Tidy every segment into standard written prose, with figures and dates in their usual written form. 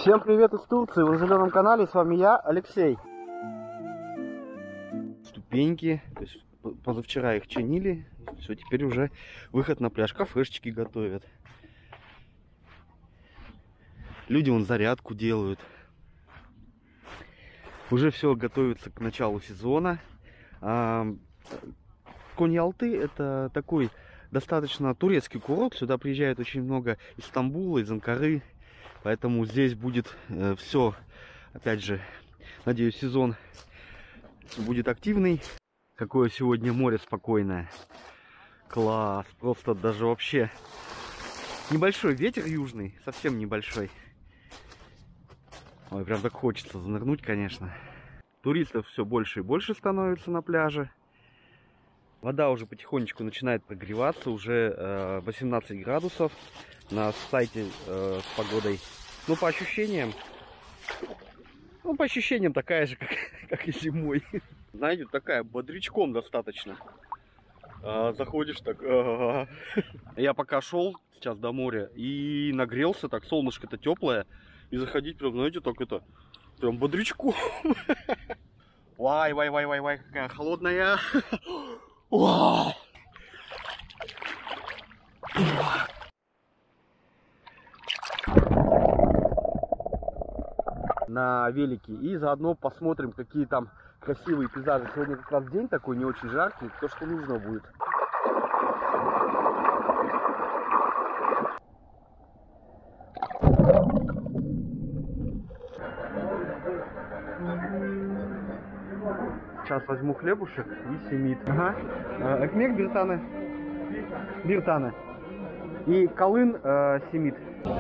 Всем привет из Турции, вы на зеленом канале, с вами я, Алексей. Ступеньки, то есть позавчера их чинили, все, теперь уже выход на пляж, кафешечки готовят. Люди вон зарядку делают. Уже все готовится к началу сезона. Конь-Алты — это такой достаточно турецкий курорт, сюда приезжает очень много из Стамбула, из Анкары. Поэтому здесь будет все, опять же, надеюсь, сезон будет активный. Какое сегодня море спокойное. Класс, просто даже вообще небольшой ветер южный, совсем небольшой. Ой, прям так хочется занырнуть, конечно. Туристов все больше и больше становится на пляже. Вода уже потихонечку начинает прогреваться, уже 18 градусов на сайте с погодой. Ну, по ощущениям такая же, как и зимой. Знаете, такая бодрячком достаточно. Заходишь так. Я пока шел сейчас до моря и нагрелся, так солнышко-то теплое. И заходить прям, знаете, так это, прям бодрячком. Вай, какая холодная. На велике и заодно посмотрим, какие там красивые пейзажи. Сегодня как раз день такой не очень жаркий, то, что нужно будет. Сейчас возьму хлебушек и семит. Ага. Экмек биртаны. И калын семит.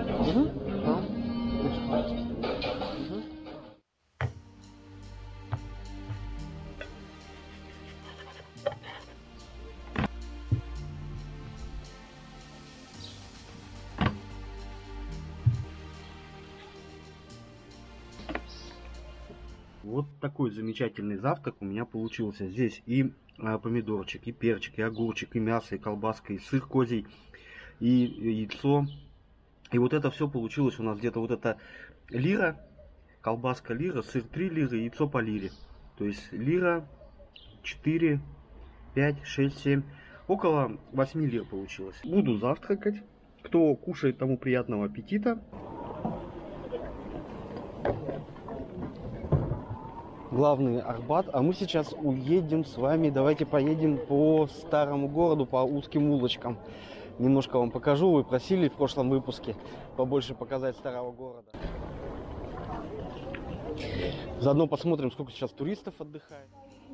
Вот такой замечательный завтрак у меня получился. Здесь и помидорчик, и перчик, и огурчик, и мясо, и колбаска, и сыр козий, и яйцо. И вот это все получилось у нас где-то вот это лира, колбаска лира, сыр 3 лиры, яйцо по лире. То есть лира, 4, 5, 6, 7, около 8 лир получилось. Буду завтракать. Кто кушает, тому приятного аппетита. Главный Арбат, а мы сейчас уедем с вами, давайте поедем по старому городу, по узким улочкам. Немножко вам покажу, вы просили в прошлом выпуске побольше показать старого города. Заодно посмотрим, сколько сейчас туристов отдыхает.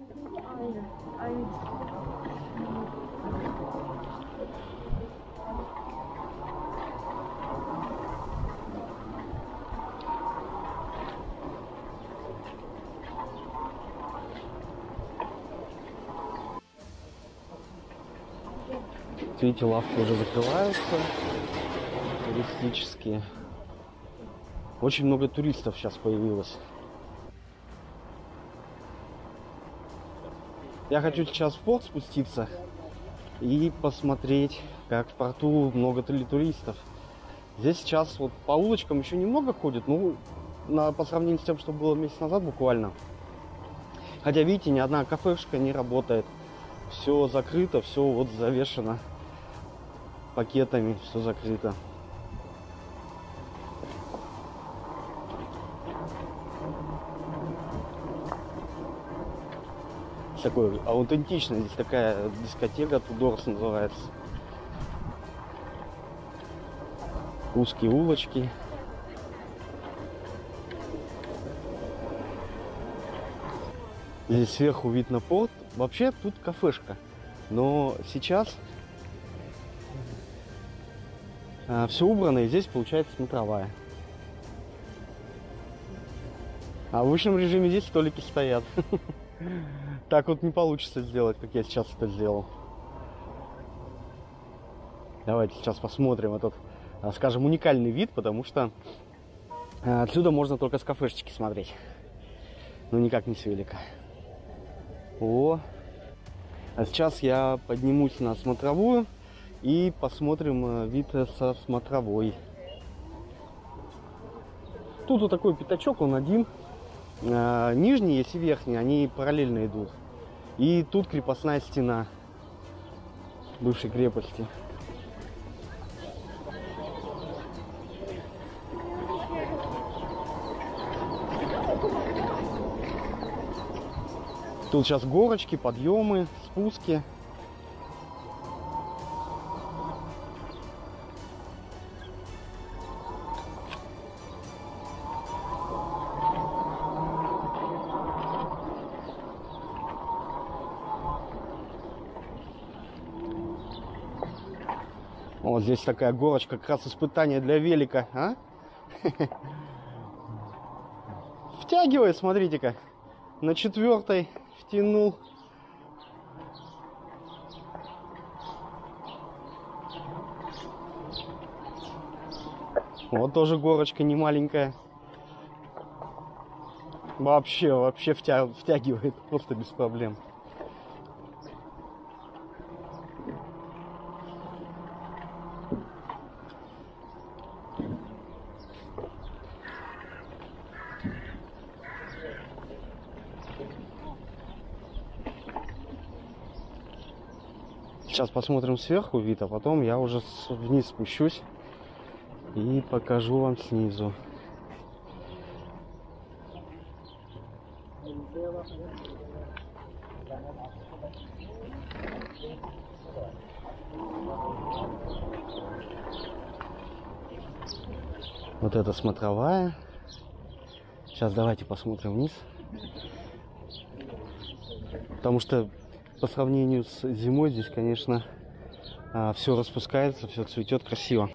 Видите, лавки уже закрываются, туристические. Очень много туристов сейчас появилось. Я хочу сейчас в порт спуститься и посмотреть, как в порту много ли туристов. Здесь сейчас вот по улочкам еще немного ходит, ну, по сравнению с тем, что было месяц назад буквально. Хотя, видите, ни одна кафешка не работает. Все закрыто, все вот завешено пакетами, все закрыто. Такой аутентичный, здесь такая дискотека, Тудорс называется. Узкие улочки. Здесь сверху вид на порт. Вообще тут кафешка, но сейчас все убрано, и здесь получается смотровая. А в обычном режиме здесь столики стоят. Так вот не получится сделать, как я сейчас это сделал. Давайте сейчас посмотрим этот, скажем, уникальный вид, потому что отсюда можно только с кафешечки смотреть. Ну никак не с велика. О! А сейчас я поднимусь на смотровую и посмотрим вид со смотровой. Тут вот такой пятачок, он один. Нижний, если верхний, они параллельно идут. И тут крепостная стена бывшей крепости. Тут сейчас горочки, подъемы, спуски. Вот здесь такая горочка, как раз испытание для велика, а? Втягивает, смотрите-ка. На 4-й втянул. Вот тоже горочка не маленькая. Вообще втягивает, просто без проблем. Сейчас посмотрим сверху вид, а потом я уже вниз спущусь и покажу вам снизу. Вот это смотровая. Сейчас давайте посмотрим вниз. Потому что по сравнению с зимой здесь, конечно, все распускается, все цветет красиво.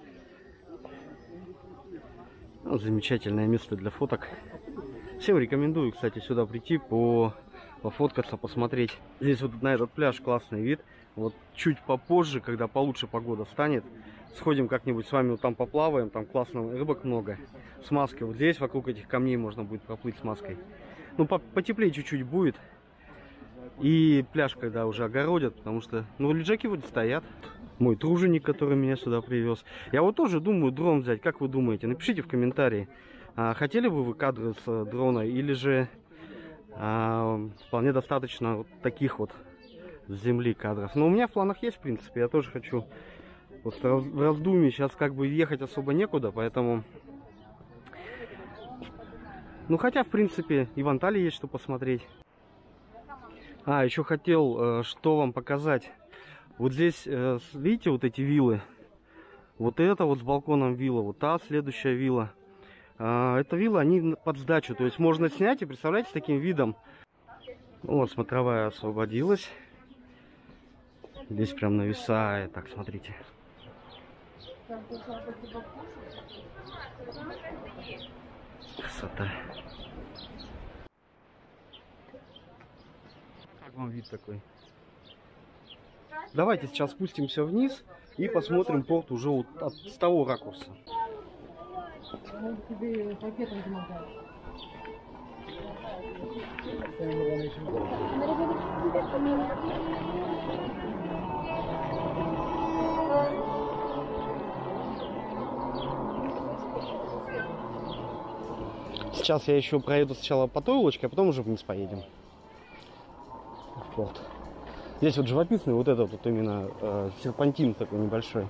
Вот замечательное место для фоток. Всем рекомендую, кстати, сюда прийти, пофоткаться, посмотреть. Здесь вот на этот пляж классный вид. Вот чуть попозже, когда получше погода станет, сходим как-нибудь с вами вот там поплаваем. Там классно, рыбок много. С маской. Вот здесь вокруг этих камней можно будет проплыть с маской. Ну, потеплее чуть-чуть будет. И пляж, когда уже огородят, потому что, ну, лежаки вот стоят. Мой труженик, который меня сюда привез. Я вот тоже думаю дрон взять. Как вы думаете? Напишите в комментарии. Хотели бы вы кадры с дрона? Или же вполне достаточно вот таких вот с земли кадров? Но у меня в планах есть, в принципе. Я тоже хочу. Просто в раздумье. Сейчас как бы ехать особо некуда, поэтому... Ну, хотя, в принципе, и в Анталии есть что посмотреть. Еще хотел, что вам показать. Вот здесь, видите, вот эти виллы. Вот это вот с балконом вилла, вот та следующая вилла. Это виллы, они под сдачу. То есть можно снять и, представляете, с таким видом. Вот смотровая освободилась. Здесь прям нависает. Так, смотрите. Красота. Как вам вид такой? Давайте сейчас спустимся вниз и посмотрим порт уже вот с того ракурса. Сейчас я еще проеду сначала по той улочке, а потом уже вниз поедем. В порт. Здесь вот живописный вот этот вот именно серпантин такой небольшой.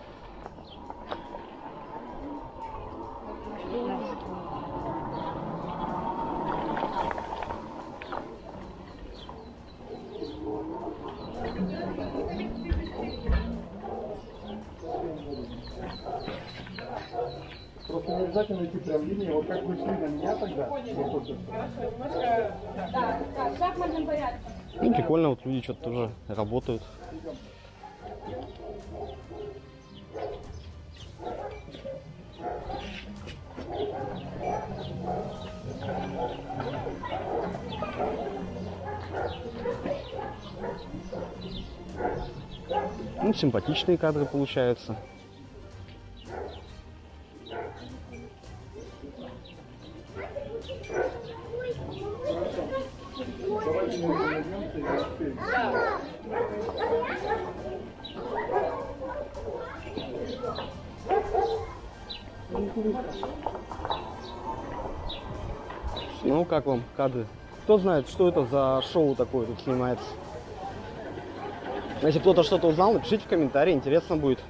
Просто не обязательно идти прям линии, вот как вы шли на меня тогда. Ну, прикольно, вот люди что-то тоже работают. Ну, симпатичные кадры получаются. Ну, как вам кадры? Кто знает, что это за шоу такое тут снимается? Если кто-то что-то узнал, напишите в комментарии, интересно будет.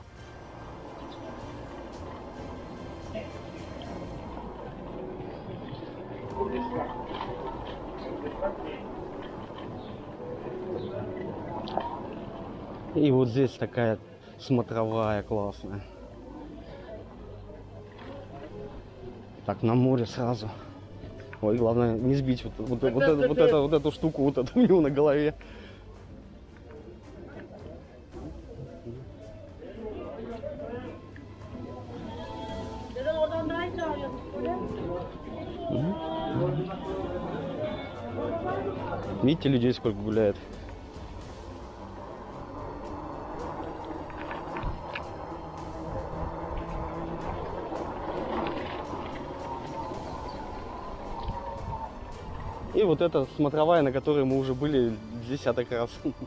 И вот здесь такая смотровая классная. Так, на море сразу. Ой, главное не сбить вот эту штуку, вот эту милу на голове. Видите, людей сколько гуляет. И вот эта смотровая, на которой мы уже были десяток раз.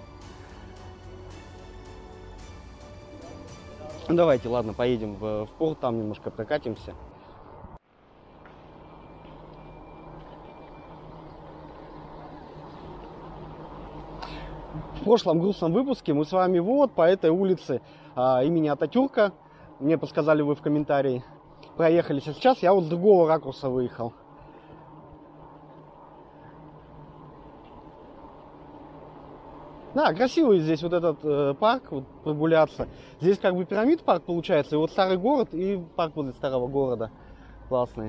Давайте, ладно, поедем в порт, там немножко прокатимся. В прошлом грустном выпуске мы с вами вот по этой улице имени Ататюрка, мне подсказали вы в комментарии, проехались. А сейчас я вот с другого ракурса выехал. Да, красивый здесь вот этот парк, вот, прогуляться. Здесь как бы пирамид парк получается, и вот старый город, и парк возле старого города. Классный.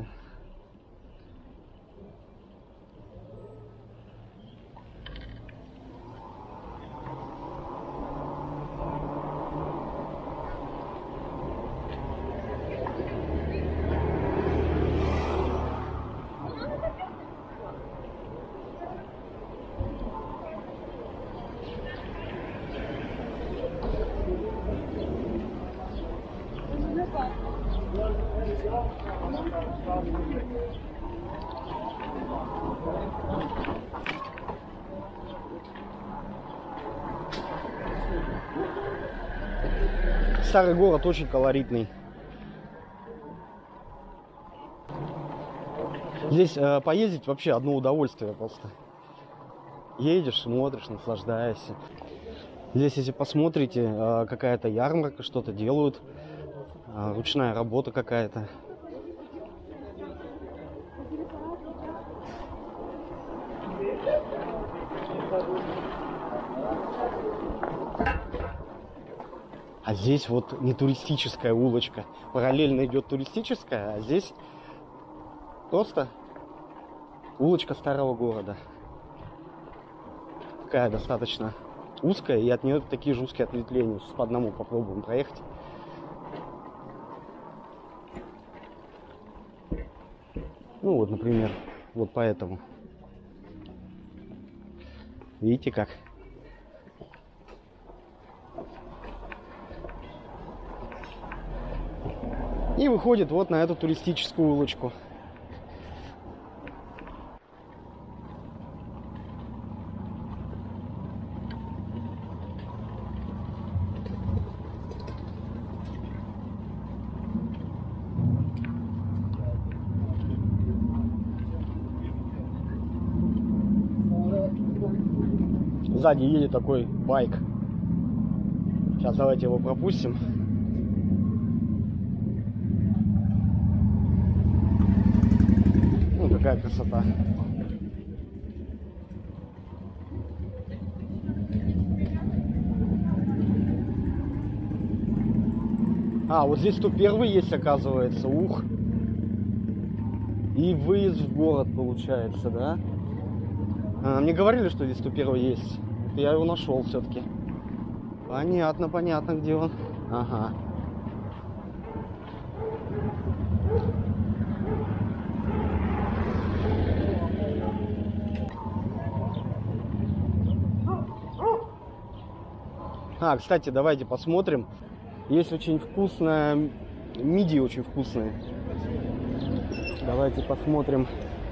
Старый город очень колоритный. Здесь поездить вообще одно удовольствие просто. Едешь, смотришь, наслаждаешься. Здесь, если посмотрите, какая-то ярмарка, что-то делают. Ручная работа какая-то. А здесь вот не туристическая улочка. Параллельно идет туристическая, а здесь просто улочка старого города. Такая достаточно узкая, и от нее такие же узкие ответвления. Сейчас по одному попробуем проехать. Ну вот, например, вот по этому. Видите как? И выходит вот на эту туристическую улочку. Сзади едет такой байк. Сейчас давайте его пропустим. Ну, какая красота. А, вот здесь 101 есть, оказывается. Ух. И выезд в город получается, да? Мне говорили, что здесь 101 есть. Я его нашел все-таки. Понятно, понятно, где он. Ага. Кстати, давайте посмотрим. Есть очень вкусная мидии, очень вкусные. Давайте посмотрим.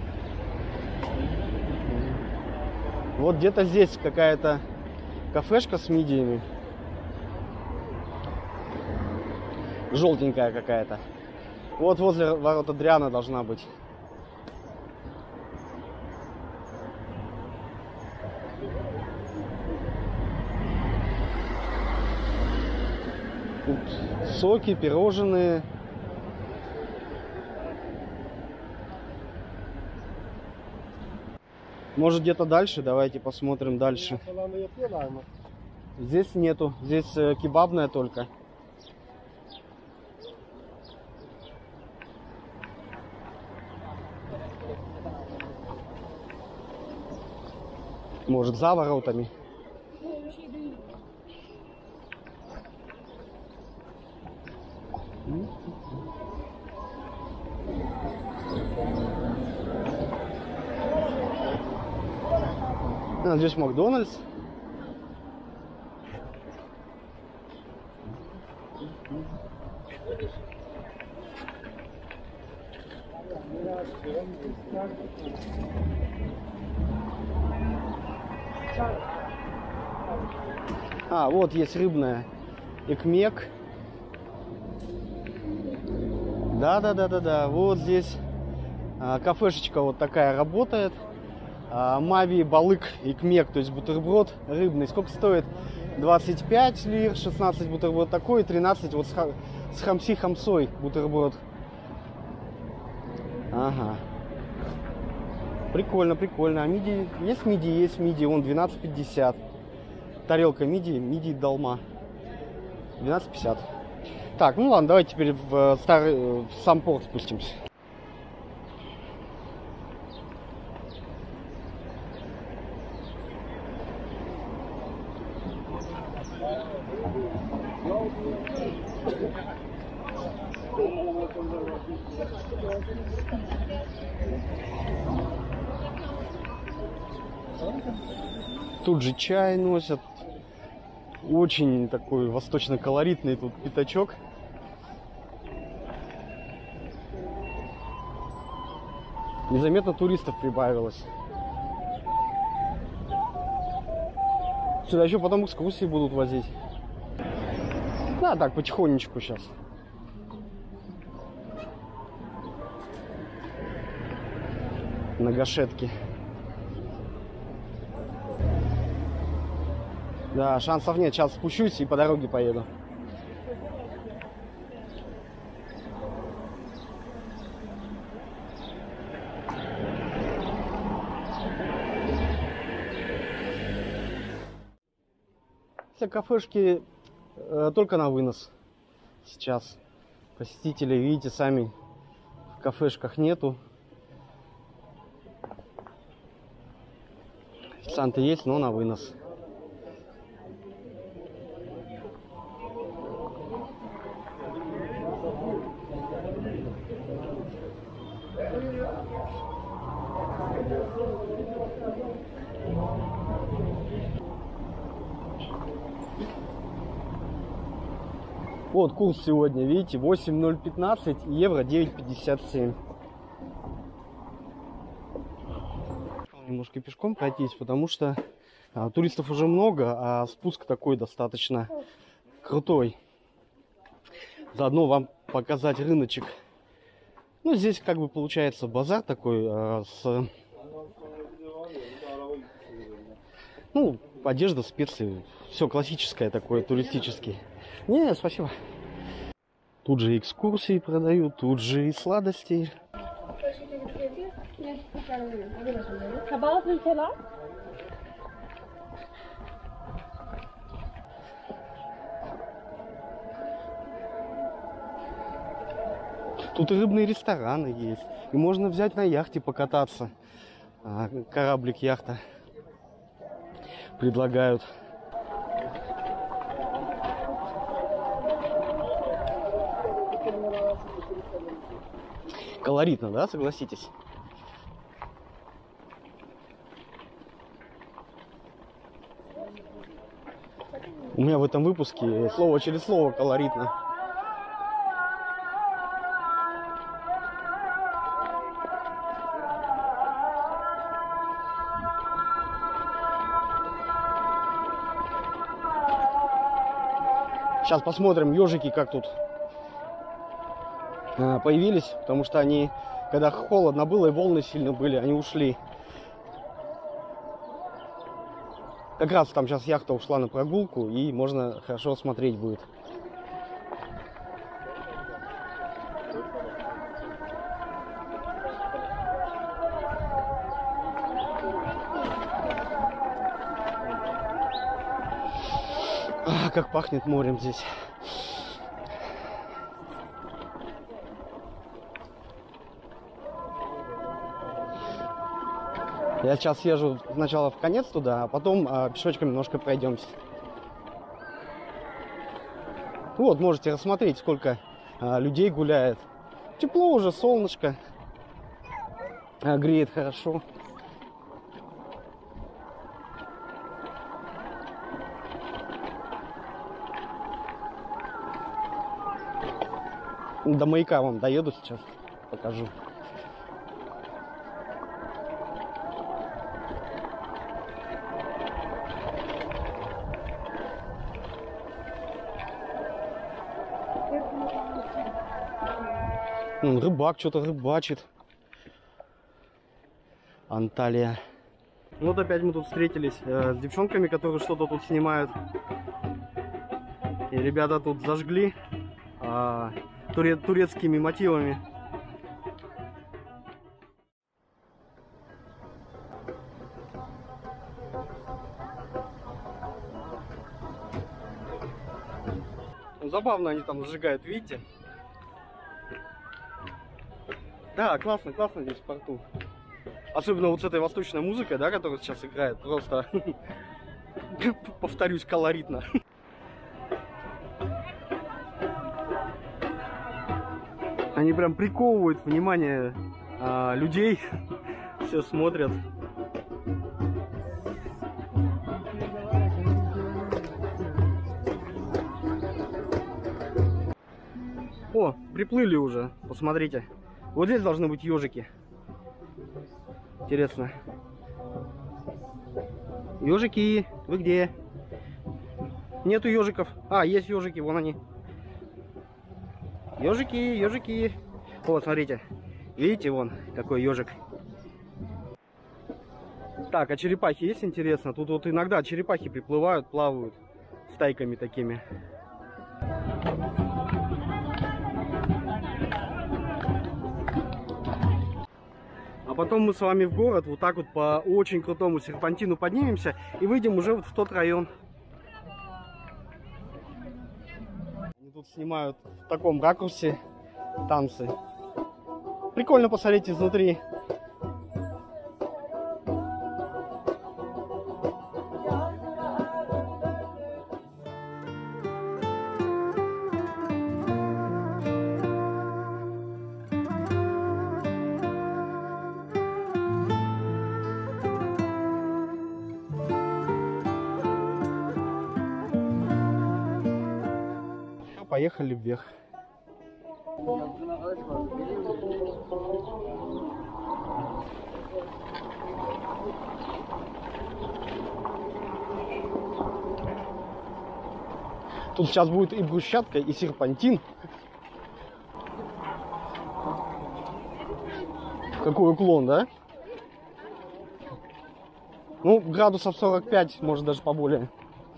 Вот где-то здесь какая-то кафешка с мидиями. Желтенькая какая-то. Вот возле ворота Дряна должна быть. Тут соки, пирожные. Может, где-то дальше? Давайте посмотрим дальше. Здесь нету. Здесь кебабная только. Может, за воротами. А, здесь Макдональдс. А, вот есть рыбная. Экмек. Да. Вот здесь кафешечка вот такая работает. Мави, балык, экмек, то есть бутерброд рыбный. Сколько стоит? 25 лир, 16 бутерброд такой, 13 вот с хамси-хамсой бутерброд. Ага. Прикольно, прикольно. А мидии? Есть мидии? Есть мидии. Вон 12,50. Тарелка мидии долма. 12,50. Так, ну ладно, давайте теперь в сам порт спустимся. Тут же чай носят. Очень такой восточно-колоритный тут пятачок. Незаметно туристов прибавилось. Сюда еще потом экскурсии будут возить. Да, так, потихонечку сейчас. На гашетке. Да, шансов нет. Сейчас спущусь и по дороге поеду. Все кафешки только на вынос сейчас. Посетителей, видите, сами в кафешках нету. Официанты есть, но на вынос. Вот курс сегодня, видите, 8,015, евро 9,57. Немножко пешком пройтись, потому что туристов уже много, а спуск такой достаточно крутой. Заодно вам показать рыночек. Ну, здесь как бы получается базар такой ну, одежда, специи, все классическое такое, туристический. Не, спасибо. Тут же экскурсии продают, тут же и сладости. Тут и рыбные рестораны есть. И можно взять на яхте покататься. Кораблик, яхта предлагают. Колоритно, да, согласитесь? У меня в этом выпуске слово через слово колоритно. Сейчас посмотрим ежики, как тут появились, потому что они, когда холодно было и волны сильно были, они ушли. Как раз там сейчас яхта ушла на прогулку, и можно хорошо смотреть будет. Как пахнет морем здесь. Я сейчас съезжу сначала в конец туда, а потом пешочком немножко пройдемся. Вот, можете рассмотреть, сколько людей гуляет. Тепло уже, солнышко. Греет хорошо. До маяка вам доеду сейчас, покажу. Рыбак что-то рыбачит. Анталия. Вот опять мы тут встретились с девчонками, которые что-то тут снимают. И ребята тут зажгли турецкими мотивами. Забавно они там зажигают, видите? Да, классно, классно здесь в порту. Особенно вот с этой восточной музыкой, да, которая сейчас играет. Просто, повторюсь, колоритно. Они прям приковывают внимание людей. Все смотрят. О, приплыли уже, посмотрите. Вот здесь должны быть ежики. Интересно. Ежики, вы где? Нету ежиков. А, есть ежики, вон они. Ежики, ежики. Вот, смотрите. Видите, вон какой ежик. Так, а черепахи есть, интересно? Тут вот иногда черепахи приплывают, плавают стайками такими. А потом мы с вами в город вот так вот по очень крутому серпантину поднимемся и выйдем уже вот в тот район. Они тут снимают в таком ракурсе танцы. Прикольно посмотреть изнутри. Поехали вверх. Тут сейчас будет и брусчатка, и серпантин. Какой уклон, да? Ну, градусов 45, может даже поболее.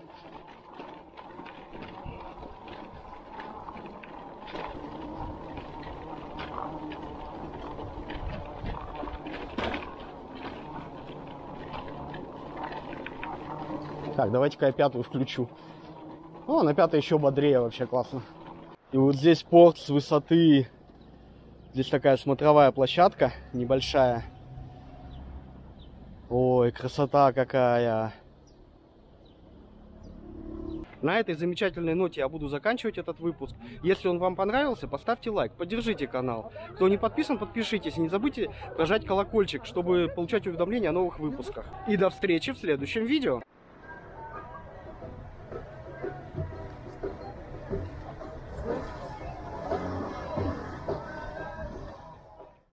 Так, давайте-ка я пятую включу. О, на пятой еще бодрее, вообще классно. И вот здесь порт с высоты. Здесь такая смотровая площадка небольшая. Ой, красота какая. На этой замечательной ноте я буду заканчивать этот выпуск. Если он вам понравился, поставьте лайк, поддержите канал. Кто не подписан, подпишитесь. И не забудьте прожать колокольчик, чтобы получать уведомления о новых выпусках. И до встречи в следующем видео.